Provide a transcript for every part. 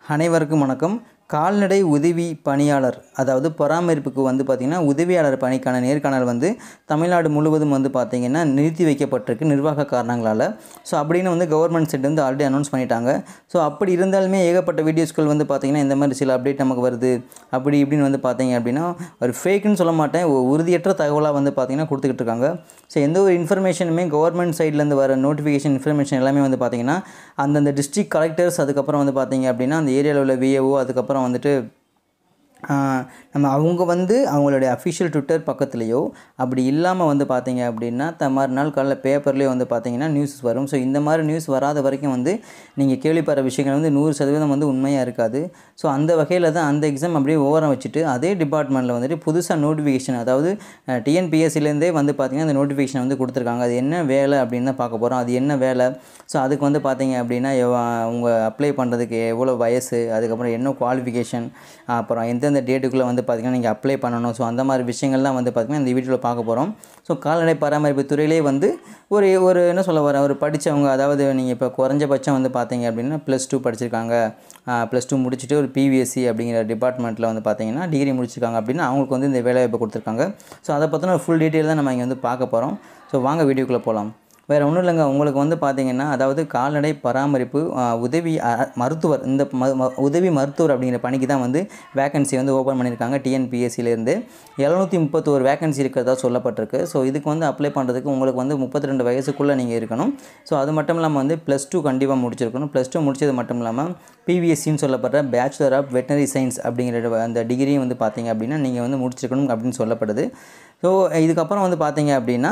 அனைவருக்கும் வணக்கம். கால்நடை உதவி பணியாளர் அதாவது பராமரிப்புக்கு பார்த்திங்கன்னா உதவியாளர் பணிக்கான நேர்காணல் தமிழ்நாடு முழுவதும் பார்த்திங்கன்னா நிறுத்தி வைக்கப்பட்டிருக்கு நிர்வாக காரணங்களால். ஸோ அப்படின்னு கவர்மெண்ட் சைடு ஆல்ரெடி அனௌன்ஸ் பண்ணிட்டாங்க. ஸோ அப்படி இருந்தாலுமே ஏகப்பட்ட வீடியோஸ்கள் பார்த்திங்கன்னா இந்த மாதிரி சில அப்டேட் நமக்கு வருது அப்படி இப்படின்னு பார்த்திங்க அப்படின்னா ஒரு ஃபேக்குன்னு சொல்ல மாட்டேன், உறுதியற்ற தகவலாக பார்த்திங்கன்னா கொடுத்துக்கிட்டு இருக்காங்க. ஸோ எந்த ஒரு இன்ஃபர்மேஷனுமே கவர்மெண்ட் சைட்லேருந்து வர நோட்டிஃபிகேஷன் இன்ஃபர்மேஷன் எல்லாமே பார்த்திங்கன்னா அந்தந்த டிஸ்ட்ரிக்ட் கலெக்டர்ஸ் அதுக்கப்புறம் பார்த்திங்க அப்படின்னா அந்த ஏரியாவில் உள்ள விஏஓ அதுக்கப்புறம் நம்ம அவங்க அவங்களுடைய அஃபிஷியல் ட்விட்டர் பக்கத்துலேயோ அப்படி இல்லாமல் பார்த்திங்க அப்படின்னா மறுநாள் காலையில் பேப்பர்லேயே பார்த்திங்கன்னா நியூஸ் வரும். ஸோ இந்த மாதிரி நியூஸ் வராத வரைக்கும் நீங்கள் கேள்விப்படுற விஷயங்கள் 100% உண்மையாக இருக்காது. ஸோ அந்த வகையில் தான் அந்த எக்ஸாம் அப்படியே ஓரம் வச்சுட்டு அதே டிபார்ட்மெண்ட்டில் புதுசாக நோட்டிஃபிகேஷன் அதாவது டிஎன்பிஎஸ்சிலேருந்தே பார்த்திங்கன்னா அந்த நோட்டிஃபிகேஷன் கொடுத்துருக்காங்க. அது என்ன வேலை அப்படின்னு தான் பார்க்க போகிறோம். அது என்ன வேலை, ஸோ அதுக்கு பார்த்திங்க அப்படின்னா உங்கள் அப்ளை பண்ணுறதுக்கு எவ்வளோ வயசு, அதுக்கப்புறம் என்ன குவாலிஃபிகேஷன், அப்புறம் எந்தெந்த டேட்டுக்குள்ளே பார்த்திங்கன்னா நீங்கள் அப்ளை பண்ணணும். ஸோ அந்த மாதிரி விஷயங்கள்லாம் பார்த்திங்கன்னா இந்த வீடியோவில் பார்க்க போகிறோம். ஸோ கால்நடை பராமரிப்பு துறையிலே ஒரு என்ன சொல்ல வரேன், ஒரு படித்தவங்க அதாவது நீங்கள் இப்போ குறைஞ்சபட்சம் பார்த்திங்க அப்படின்னா +2 படிச்சிருக்காங்க, +2 முடிச்சுட்டு ஒரு பிவிஎஸ்சி அப்படிங்கிற டிபார்ட்மெண்ட்டில் பார்த்திங்கன்னா டிகிரி முடிச்சிருக்காங்க அப்படின்னா அவங்களுக்கு இந்த வேலைவாய்ப்பு கொடுத்துருக்காங்க. ஸோ அதை பற்றின ஃபுல் டீட்டெயில் தான் நம்ம இங்கே பார்க்க போகிறோம். ஸோ வாங்க வீடியோக்குள்ளே போகலாம். வேறு ஒன்றும் இல்லைங்க, உங்களுக்கு பார்த்திங்கன்னா அதாவது கால்நடை பராமரிப்பு உதவி மருத்துவர் இந்த உதவி மருத்துவர் அப்படிங்கிற பணிக்கு தான் வேக்கன்சி ஓப்பன் பண்ணியிருக்காங்க. டிஎன்பிஎஸ்சிலேருந்து 731 வேக்கன்சி இருக்கிறதா சொல்லப்பட்டிருக்கு. ஸோ இதுக்கு அப்ளை பண்ணுறதுக்கு உங்களுக்கு 32 வயசுக்குள்ளே நீங்கள் இருக்கணும். ஸோ அது மட்டும் இல்லாமல் +2 கண்டிப்பாக முடிச்சிருக்கணும். +2 முடித்தது மட்டும் இல்லாமல் பிவிஎஸ்சின்னு சொல்லப்படுற பேச்சுலர் ஆஃப் வெட்டினரி சயின்ஸ் அப்படிங்கிற அந்த டிகிரியும் பார்த்திங்க அப்படின்னா நீங்கள் முடிச்சிருக்கணும் அப்படின்னு சொல்லப்படுது. ஸோ இதுக்கப்புறம் பார்த்திங்க அப்படின்னா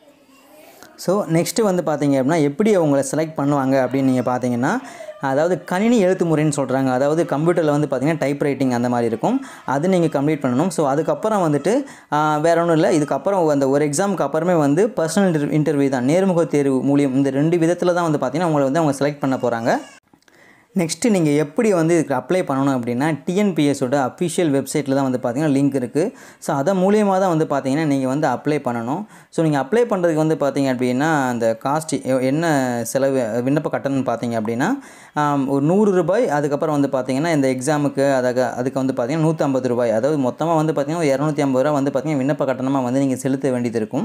ஸோ நெக்ஸ்ட்டு பார்த்திங்க அப்படின்னா எப்படி அவங்கள செலக்ட் பண்ணுவாங்க அப்படின்னு நீங்கள் பார்த்தீங்கன்னா அதாவது கணினி எழுத்து முறைன்னு சொல்கிறாங்க. அதாவது கம்ப்யூட்டரில் பார்த்திங்கன்னா டைப் ரைட்டிங் அந்த மாதிரி இருக்கும், அது நீங்கள் கம்ப்ளீட் பண்ணணும். ஸோ அதுக்கப்புறம் வேறு ஒன்றும் இல்லை, இதுக்கப்புறம் அந்த ஒரு எக்ஸாமுக்கு அப்புறமே பர்சனல் இன்டர்வியூ தான், நேர்முக தேர்வு மூலியம் இந்த 2 விதத்தில் தான் பார்த்திங்கன்னா உங்களை அவங்க செலக்ட் பண்ண போகிறாங்க. நெக்ஸ்ட்டு நீங்கள் எப்படி இதுக்கு அப்ளை பண்ணணும் அப்படின்னா டிஎன்பிஎஸோட அஃபிஷியல் வெப்சைட்டில் தான் பார்த்திங்கன்னா லிங்க் இருக்குது. ஸோ அதை மூலியமாக தான் பார்த்திங்கன்னா நீங்கள் அப்ளை பண்ணணும். ஸோ நீங்கள் அப்ளை பண்ணுறதுக்கு பார்த்திங்க அப்படின்னா அந்த காஸ்ட் என்ன செலவு விண்ணப்ப கட்டணம்னு பார்த்திங்க அப்படின்னா ஒரு ₹100. அதுக்கப்புறம் பார்த்திங்கன்னா இந்த எக்ஸாமுக்கு அதுக்கு பார்த்திங்கன்னா ₹150. அதாவது மொத்தமாக பார்த்திங்கன்னா ₹250 பார்த்திங்கன்னா விண்ணப்ப கட்டணமாக நீங்கள் செலுத்த வேண்டியது இருக்கும்.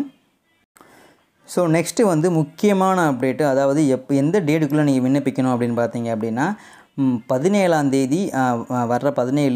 ஸோ நெக்ஸ்ட்டு முக்கியமான அப்டேட்டு அதாவது எந்த டேட்டுக்குள்ளே நீங்கள் விண்ணப்பிக்கணும் அப்படின்னு பார்த்தீங்க அப்படின்னா 17ஆம் தேதி வர்ற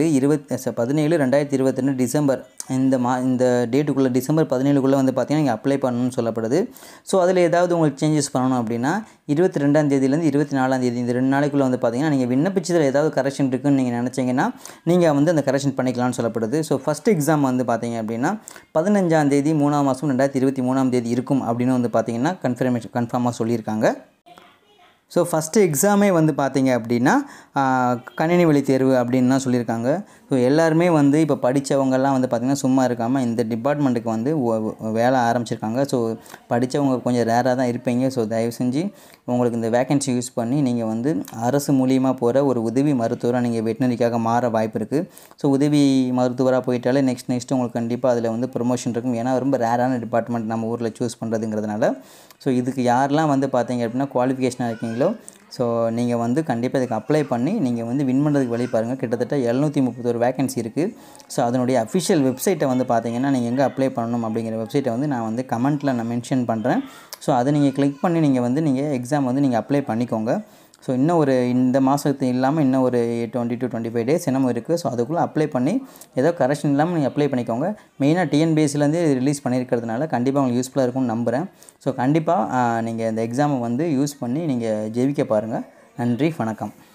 17/2022 டிசம்பர் இந்த டேட்டுக்குள்ளே டிசம்பர் 17க்குள்ளே பார்த்திங்கன்னா நீங்கள் அப்ளை பண்ணணும்னு சொல்லப்படுது. ஸோ அதில் ஏதாவது உங்களுக்கு சேஞ்சஸ் பண்ணணும் அப்படின்னா 22ஆம் தேதியிலேருந்து 24ஆம் தேதி இந்த 2 நாளைக்குள்ளே பார்த்திங்கன்னா நீங்கள் விண்ணப்பிச்சதில் ஏதாவது கரெக்ஷன் இருக்குதுன்னு நீங்கள் நினச்சிங்கன்னா நீங்கள் அந்த கரெக்ஷன் பண்ணிக்கலாம்னு சொல்லப்படுது. ஸோ ஃபஸ்ட் எக்ஸாம் பார்த்திங்க அப்படின்னா 15ஆம் தேதி 3ஆம் மாதம் 2023ஆம் தேதி இருக்கும் அப்படின்னு பார்த்திங்கன்னா கன்ஃபார்மாக சொல்லியிருக்காங்க. ஸோ ஃபஸ்ட்டு எக்ஸாமே பார்த்திங்க அப்படின்னா கணினி வழி தேர்வு அப்படின்னு தான் சொல்லியிருக்காங்க. ஸோ எல்லாருமே இப்போ படித்தவங்கெல்லாம் பார்த்திங்கன்னா சும்மா இருக்காமல் இந்த டிபார்ட்மெண்ட்டுக்கு வேலை ஆரம்பிச்சிருக்காங்க. ஸோ படித்தவங்க கொஞ்சம் ரேராக தான் இருப்பீங்க. ஸோ தயவு செஞ்சு உங்களுக்கு இந்த வேக்கன்சி யூஸ் பண்ணி நீங்கள் அரசு மூலியமாக போகிற ஒரு உதவி மருத்துவராக நீங்கள் வெட்டினரிக்காக மாற வாய்ப்பு இருக்குது. ஸோ உதவி மருத்துவராக போயிட்டாலே நெக்ஸ்ட் உங்களுக்கு கண்டிப்பாக அதில் ப்ரொமோஷன் இருக்கும். ஏன்னா ரொம்ப ரேரான டிபார்ட்மெண்ட் நம்ம ஊரில் சூஸ் பண்ணுறதுங்கிறதுனால. ஸோ இதுக்கு யாரெல்லாம் பார்த்திங்க அப்படின்னா குவாலிஃபிகேஷனாக இருக்கீங்களோ ஸோ நீங்கள் கண்டிப்பாக இதுக்கு அப்ளை பண்ணி நீங்கள் வின் பண்ணுறதுக்கு வழி பாருங்கள். கிட்டத்தட்ட 731 வேக்கன்சி இருக்குது. ஸோ அதனுடைய அஃபிஷியல் வெப்சைட்டை பார்த்திங்கன்னா நீங்கள் எங்கே அப்ளை பண்ணணும் அப்படிங்கிற வெப்சைட்டை நான் கமெண்ட்டில் நான் மென்ஷன் பண்ணுறேன். ஸோ அதை நீங்கள் கிளிக் பண்ணி நீங்கள் எக்ஸாம் நீங்கள் அப்ளை பண்ணிக்கோங்க. ஸோ இன்னும் இந்த மாதத்து இல்லாமல் இன்னும் ஒரு 20 to 25 டேஸ் என்னமோ இருக்குது. ஸோ அதுக்குள்ளே அப்ளை பண்ணி ஏதோ கரெக்ஷன் இல்லாமல் நீங்கள் அப்ளை பண்ணிக்கோங்க. மெயினாக டிஎன்பிஎஸ்சிலேருந்து ரிலீஸ் பண்ணியிருக்கிறதுனால கண்டிப்பாக உங்களுக்கு யூஸ்ஃபுல்லாக இருக்கும்னு நம்புகிறேன். ஸோ கண்டிப்பாக நீங்கள் இந்த எக்ஸாமை யூஸ் பண்ணி நீங்கள் ஜெயிக்க பாருங்கள். நன்றி, வணக்கம்.